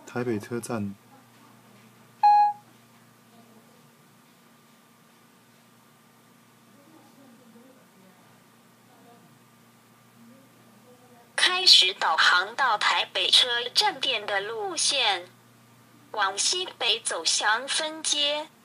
台北车站。 开始导航到台北车站店的路线，往西北走向分街。